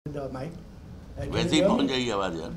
The mic. वैसे ही पहुंच जाएगी आवाज यार.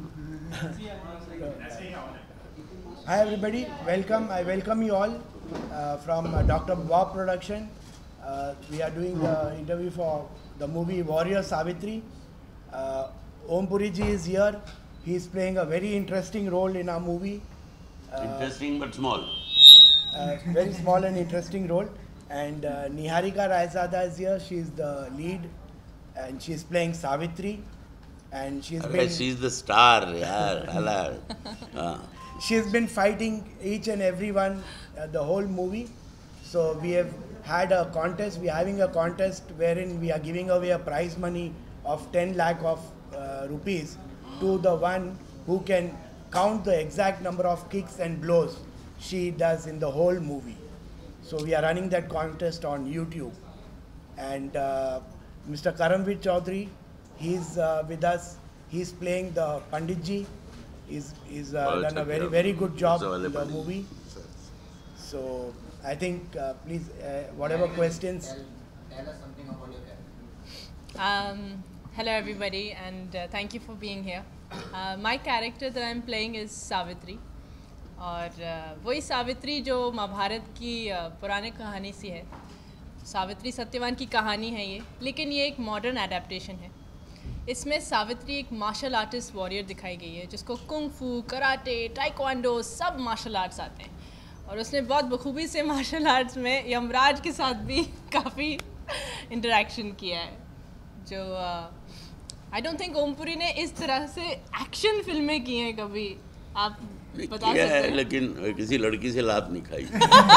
Hi everybody, welcome. I welcome you all from Dr. Bob Production. We are doing the interview for the movie Warrior Savitri. Om Puri ji is here. He is playing a very interesting role in our movie. Interesting but small. Very small and interesting role. And Niharika Raizada is here. She is the lead, and she is playing Savitri. And she's the star यार Halar. She's been fighting each and everyone the whole movie. So we have had a contest. We are having a contest wherein we are giving away a prize money of 10 lakh of rupees to the one who can count the exact number of kicks and blows she does in the whole movie. So we are running that contest on YouTube. And Mr. Karamveer Chaudhary, he's with us. He's playing the Panditji. He's done a very good job in the movie. So I think please whatever questions. Tell us something about your character. Hello everybody, and thank you for being here. My character that I'm playing is Savitri, और वही सावित्री जो महाभारत की पुराने कहानी सी है. सावित्री सत्यवान की कहानी है ये, लेकिन ये एक मॉडर्न एडेप्टेशन है. इसमें सावित्री एक मार्शल आर्टिस्ट वॉरियर दिखाई गई है जिसको कुंग फू, कराटे, टाइक्वांडो सब मार्शल आर्ट्स आते हैं, और उसने बहुत बखूबी से मार्शल आर्ट्स में यमराज के साथ भी काफ़ी इंटरेक्शन किया है. जो आई डोंट थिंक ओमपुरी ने इस तरह से एक्शन फिल्में की हैं कभी. आप बता सकते हैं? लेकिन किसी लड़की से लात नहीं खाई.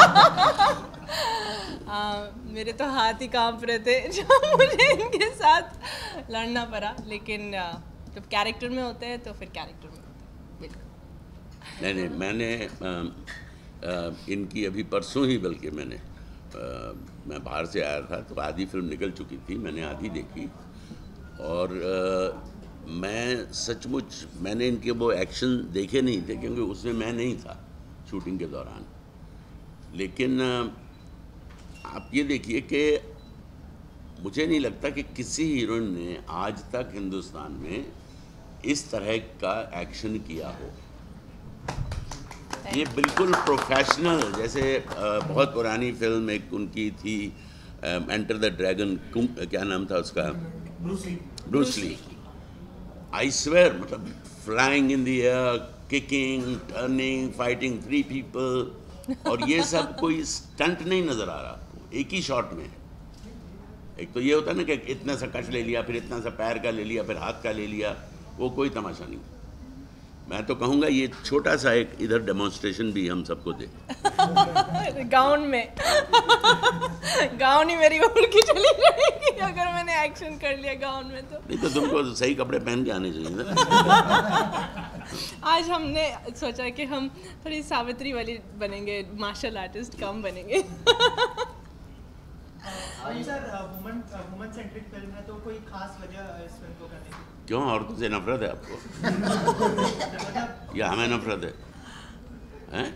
मेरे तो हाथ ही कांप रहे थे जब मुझे इनके साथ लड़ना पड़ा, लेकिन जब कैरेक्टर में होते हैं तो फिर कैरेक्टर में होते हैं. बिल्कुल नहीं, मैंने इनकी अभी परसों ही बल्कि मैं बाहर से आया था तो आधी फिल्म निकल चुकी थी. मैंने आधी देखी और मैंने इनके वो एक्शन देखे नहीं थे क्योंकि उसमें मैं नहीं था शूटिंग के दौरान. लेकिन आप ये देखिए कि मुझे नहीं लगता कि किसी हीरोइन ने आज तक हिंदुस्तान में इस तरह का एक्शन किया हो. ये बिल्कुल प्रोफेशनल, जैसे बहुत पुरानी फिल्म एक उनकी थी एंटर द ड्रैगन, क्या नाम था उसका, ब्रूस ली. आई स्वेयर, मतलब flying in the air, kicking, turning, fighting 3 people, और ये सब कोई स्टंट नहीं नज़र आ रहा आपको एक ही शॉट में. एक तो ये होता है ना कि इतना सा कट ले लिया, फिर इतना सा पैर का ले लिया, फिर हाथ का ले लिया, वो कोई तमाशा नहीं. मैं तो कहूँगा ये छोटा सा एक इधर डेमोन्स्ट्रेशन भी हम सबको दे. गाउन में गाउन ही मेरी उड़ के चली जाएगी अगर मैंने एक्शन कर लिया गाउन में. तो नहीं तो तुमको सही कपड़े पहन के आने चाहिए ना. आज हमने सोचा कि हम थोड़ी सावित्री वाली बनेंगे, मार्शल आर्टिस्ट कम बनेंगे. सर वुमन सेंट्रिक फिल्म है तो कोई खास वजह इस फिल्म को करने की? क्यों, औरतों से नफरत है आपको या हमें नफरत है? हैं?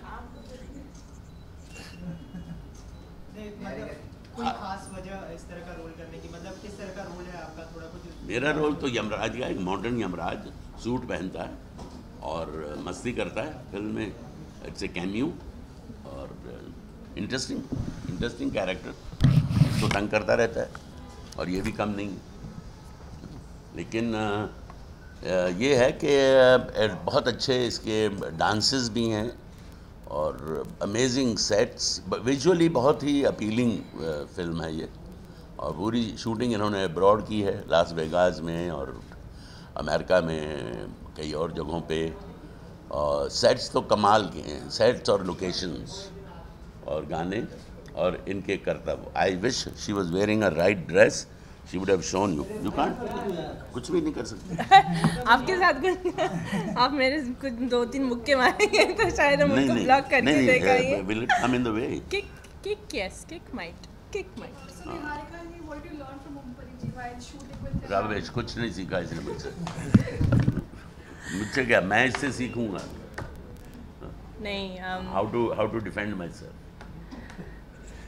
मतलब कोई खास वजह इस तरह का रोल करने की, मतलब किस तरह का रोल है आपका, थोड़ा कुछ? मेरा रोल तो यमराज का, एक मॉडर्न यमराज, सूट पहनता है और मस्ती करता है फिल्म में. इट्स ए कैमियो और इंटरेस्टिंग कैरेक्टर. तो तंग करता रहता है और ये भी कम नहीं. लेकिन ये है कि बहुत अच्छे इसके डांसेस भी हैं और अमेजिंग सेट्स. विजुअली बहुत ही अपीलिंग फिल्म है ये, और पूरी शूटिंग इन्होंने अब्रॉड की है, लास वेगास में और अमेरिका में कई और जगहों पे. और सेट्स तो कमाल के हैं, सेट्स और लोकेशंस और गाने और इनके करतब. I wish she was wearing a right dress, she would have shown you. You can't, कुछ भी नहीं कर सकते. आपके साथ कुछ आप मेरे कुछ 2-3 मुक्के मारेंगे तो शायद हम उनको ब्लॉक करके देखेंगे. Will it come in the way? Kick yes, kick might. So Niharika, what did you learn from Om Puri ji while shooting with him? रावेश कुछ नहीं सीखा इसने मुझसे. मुझसे क्या, मैं इससे सीखूंगा. नहीं how to defend my self.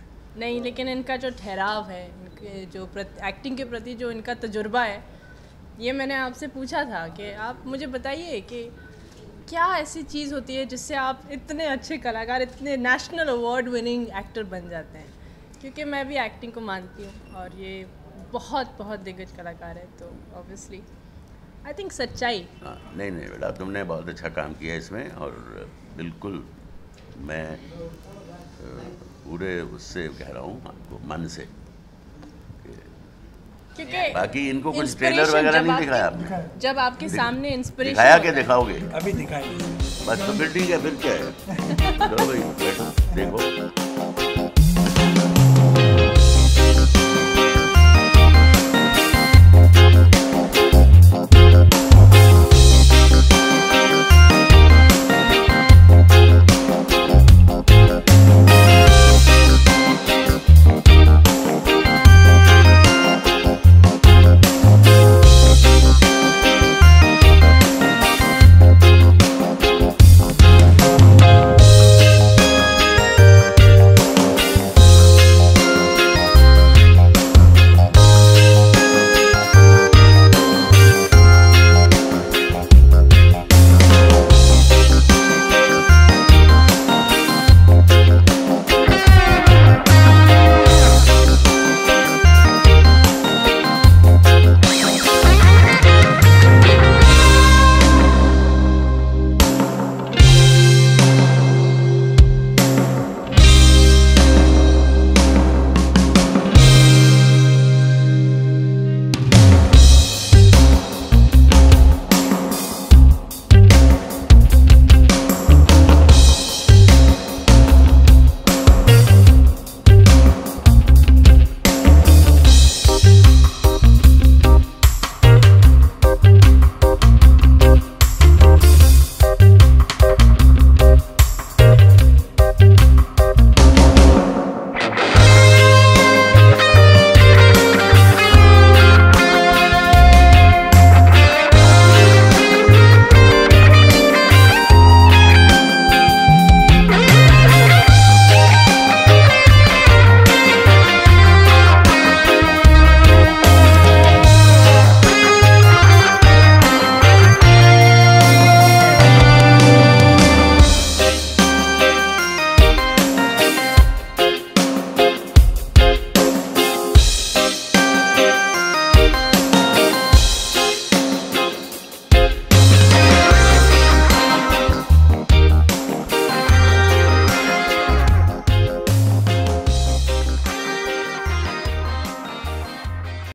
नहीं, लेकिन इनका जो ठहराव है, इनके जो एक्टिंग के प्रति जो इनका तजुर्बा है, ये मैंने आपसे पूछा था कि आप मुझे बताइए कि क्या ऐसी चीज़ होती है जिससे आप इतने अच्छे कलाकार, इतने नेशनल अवार्ड विनिंग एक्टर बन जाते हैं, क्योंकि मैं भी एक्टिंग को मानती हूँ और ये बहुत बहुत दिग्गज कलाकार है, तो ऑब्वियसली आई थिंक सच्चाई। हाँ, नहीं नहीं बेटा, तुमने बहुत अच्छा काम किया इसमें, और बिल्कुल मैं पूरे उससे कह रहा हूँ आपको, मन से। क्योंकि बाकी इनको कुछ inspiration ट्रेलर वगैरह जब नहीं आपके- दिखाया आपने? जब आपके सामने इंस्पिरेशन दिखाया क्या दिखाओगे? अभी दिखाएंगे। बस तो फिर ठीक है, फिर क्या है। चलो भाई बैठो देखो।